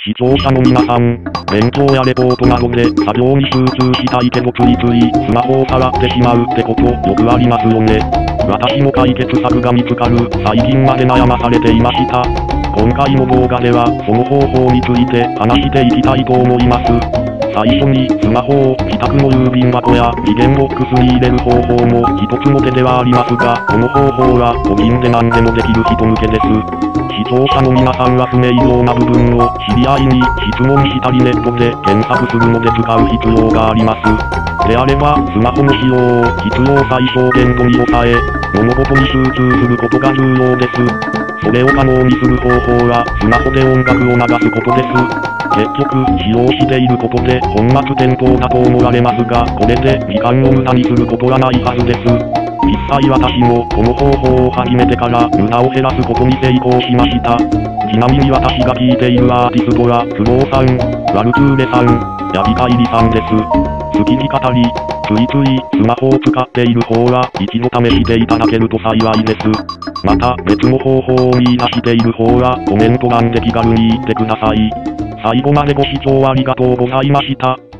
視聴者の皆さん、勉強やレポートなどで作業に集中したいけどついついスマホを触ってしまうってことよくありますよね。私も解決策が見つかる最近まで悩まされていました。今回の動画ではその方法について話していきたいと思います。最初にスマホを自宅の郵便箱や期限ボックスに入れる方法も一つの手ではありますが、この方法は個人で何でもできる人向けです。視聴者の皆さんは不明瞭な部分を知り合いに質問したりネットで検索するので使う必要があります。であれば、スマホの使用を必要最小限度に抑え、物事に集中することが重要です。それを可能にする方法は、スマホで音楽を流すことです。結局、使用していることで本末転倒だと思われますが、これで時間を無駄にすることはないはずです。実際私もこの方法を始めてから無駄を減らすことに成功しました。ちなみに私が聴いているアーティストは、クロウさん、ワルトゥーレさん、ヤギカイリさんです。好きに語り、ついついスマホを使っている方は一度試していただけると幸いです。また別の方法を見出している方はコメント欄で気軽に言ってください。最後までご視聴ありがとうございました。